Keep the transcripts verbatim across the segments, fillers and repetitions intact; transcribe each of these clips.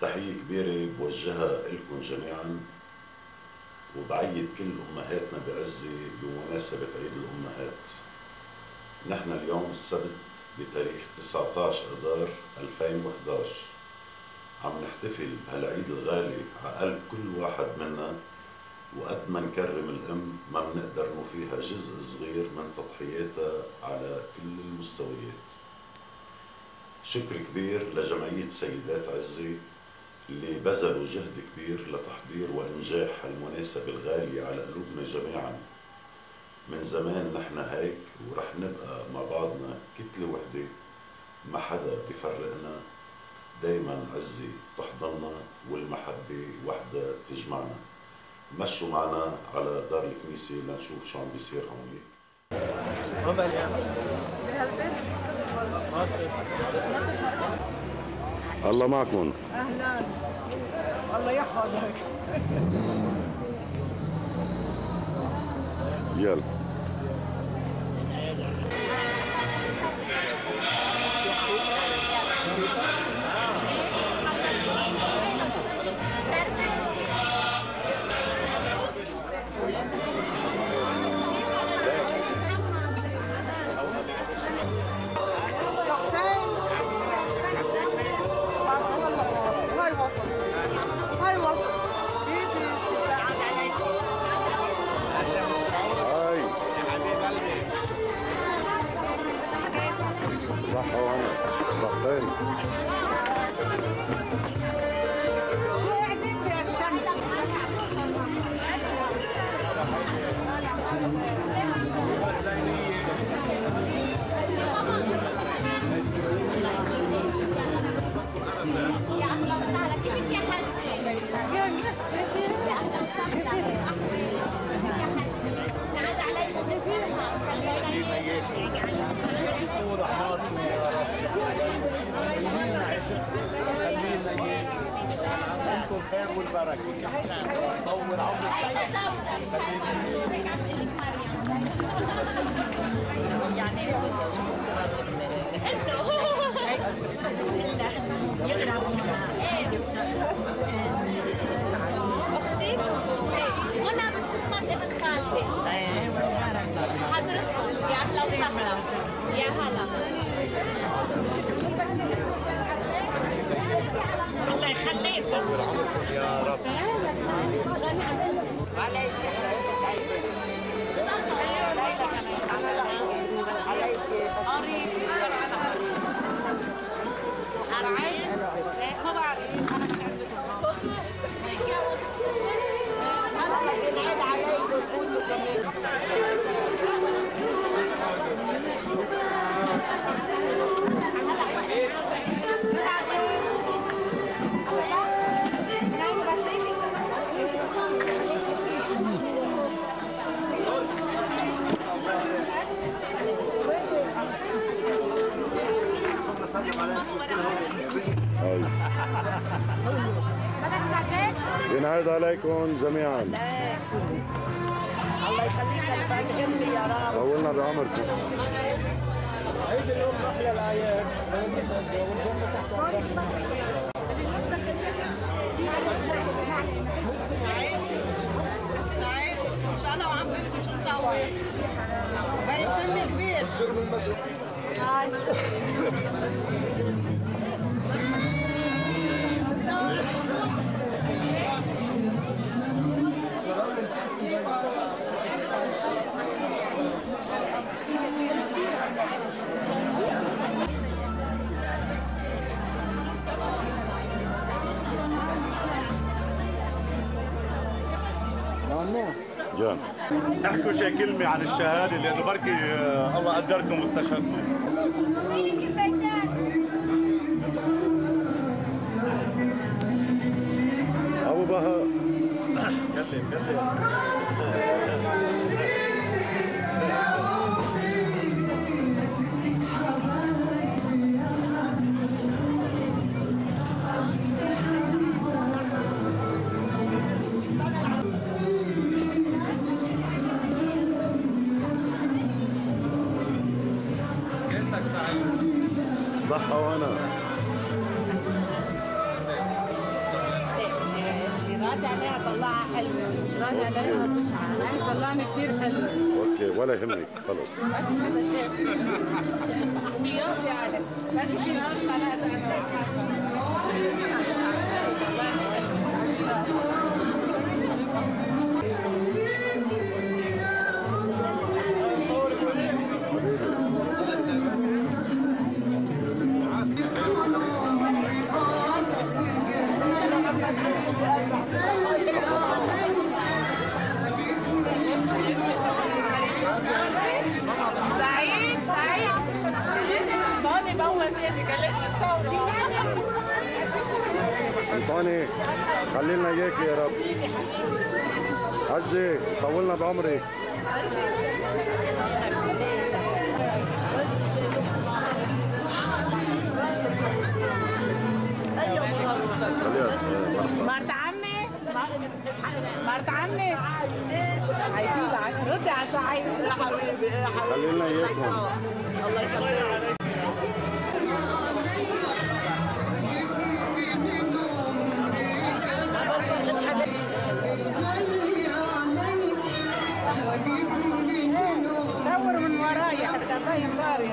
تحية كبيرة بوجهها لكم جميعا، وبعيد كل أمهاتنا بعزة بمناسبة عيد الأمهات. نحن اليوم السبت بتاريخ تسعة عشر أذار ألفين وإحدى عشر عم نحتفل بهالعيد الغالي على قلب كل واحد منا، وقد ما نكرم الأم ما بنقدر نوفيها جزء صغير من تضحياتها على كل المستويات. شكر كبير لجمعية سيدات عزة اللي بذلوا جهد كبير لتحضير وإنجاح هالمناسبة الغالية على قلوبنا جميعا. من زمان نحن هيك ورح نبقى مع بعضنا كتلة وحدة، ما حدا بفرقنا، دايما عزة تحضننا والمحبة وحدة تجمعنا. مشوا معنا على دار الكنيسة لنشوف شو عم بيصير هونيك. الله معكم. اهلا، الله يحفظك. يلا صح وانا صحتين. شو قاعدين بالشمس؟ يا اهلا وسهلا، كيفك يا حجة؟ يا اهلا وسهلا، كيفك يا حجة؟ نعاد عليكم بالسلامة، انتم الخير والبركه. طول عمرك. يعني انتوا يقربوا اختي وانا بتكون مرت ابن خالتي. حضرتكم يا اهلا وسهلا، يا هلا. الله يخليك يا رب. عليك ينعاد عليكم جميعا. الله يخليك الفاتحين لي يا رب. طولنا بعمركم. عيد اليوم احلى الايام. سعيد سعيد مش انا وعم بنتي شو نسوي؟ بقيت تم كبير. هاي جان احكوا شي كلمة عن الشهادة لأنه بركي الله قدركم واستشهدتوا. أبو بهاء كلم كلم. صحة وأنا راضي عليها طلعها حلوه، مش راضي عليها مش عارفه طلعنا كثير حلوه. اوكي ولا يهمك خلص. ما في حدا شاف احتياط يعني، ما في شيء خلقت سعيد سعيد طاني بوز ايدي قالت تصوروا طاني خلي لنا اياك يا رب. حجي طولنا بعمرك. مرت عمي مرت عمي هيجيبك ردي على سعيد يا حبيبي يا حبيبي خلي لنا اياكم. الله يخليك. صور من ورايا حتى باين ضاري.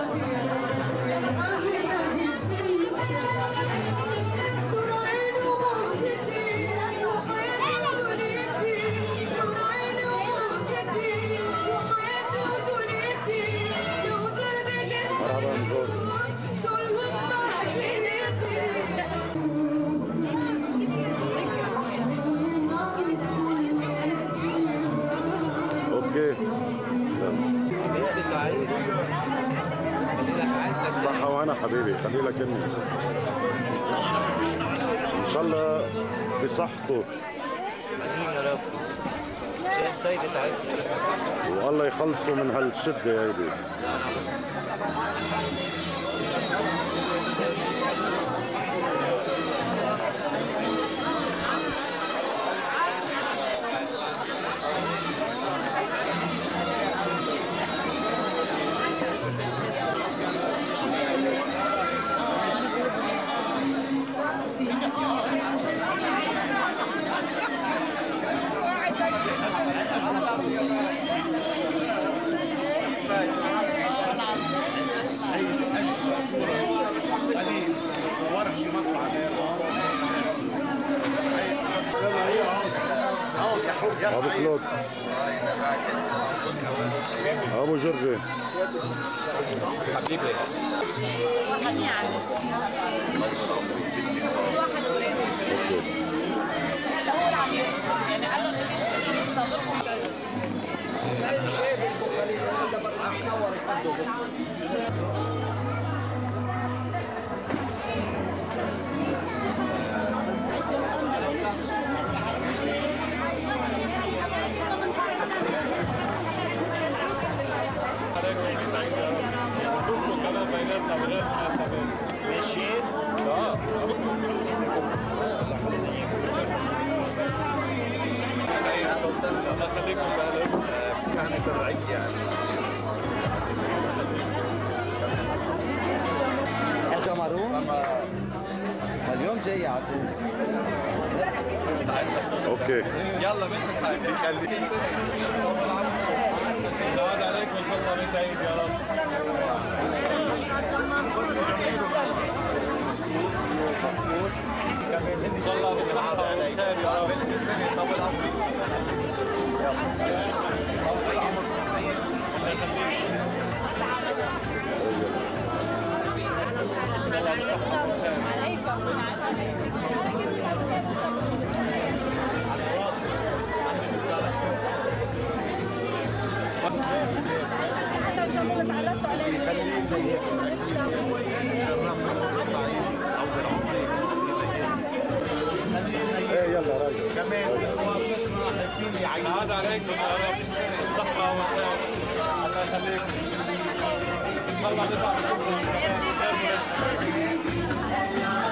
اوكي سعيد صحة وانا حبيبي خلي لك اني ان شاء الله بصحته. امين يا رب. شيخ سيدة عز والله يخلصوا من هالشدة هيدي. ابو كلود ابو جرجي حبيبي واحد يعني واحد يعني انا ماشي؟ اه الله يخليكم باهلك. كانت الرعية يعني. جمرون اليوم جاي عزوم. اوكي يلا مش الحاج خليك. السلام عليكم ان شاء الله بيت عيد يا رب. ان شاء الله بالصحة والخير يا رب. طول عمرك. ايه يلا راجل كمان عاد عليكم يا رب الصحة والخير. الله يخليكم. ان شاء الله نطلع بكم.